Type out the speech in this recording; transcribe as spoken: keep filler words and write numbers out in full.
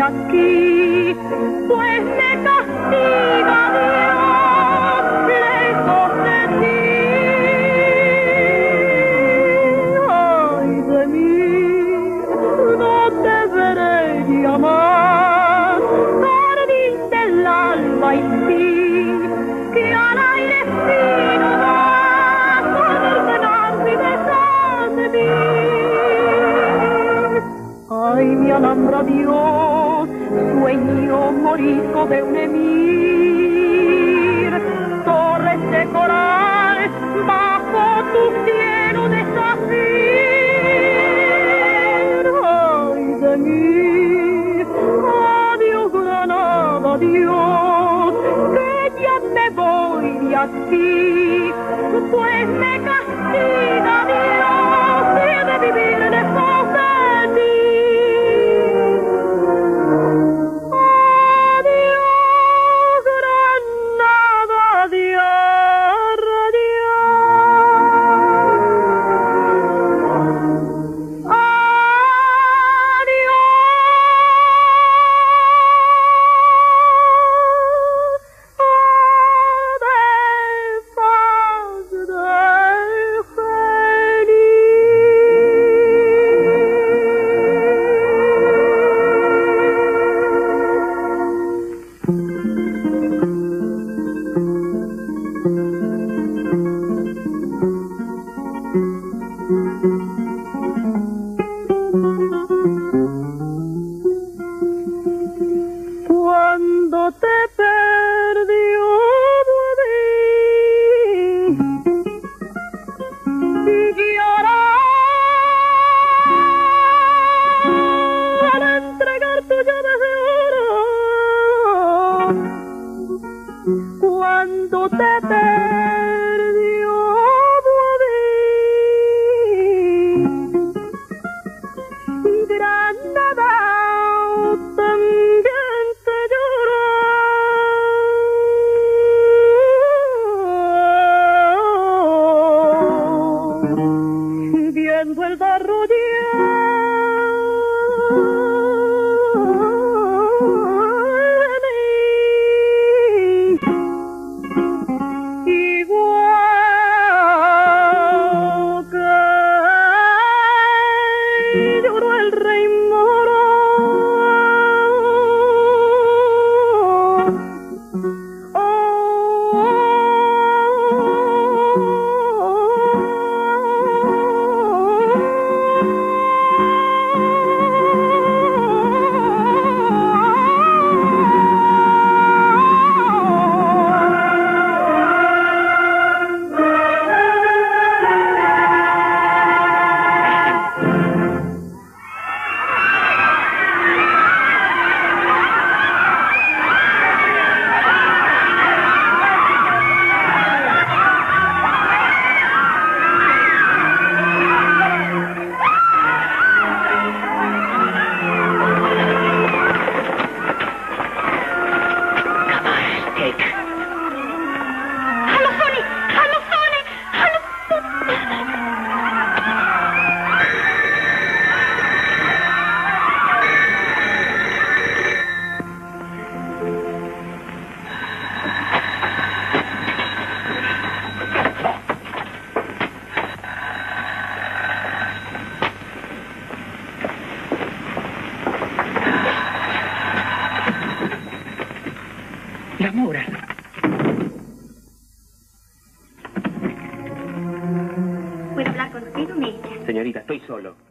aquí, pues me castiga Dios lejos de ti. Ay de mí, no te veré llamar, jardín del alma y sí, que al aire fino vas a ordenarme y besarme de mí. Ay, mi Alhambra, Dios, sueño morisco de un emir, torres de coral bajo tu cielo de zafir. Ay, de mí, adiós Granada, Dios, que ya me voy de aquí, pues me castiga Dios y he de vivir lejos de ti. Cuando te perdió y llorar al entregar tu llave de oro, cuando te perdió Granada también te lloró. Viendo el barro igual que lloró el rey moro. Oh, oh, La mora. ¿Puedo hablar contigo, Mircea? Señorita, estoy solo.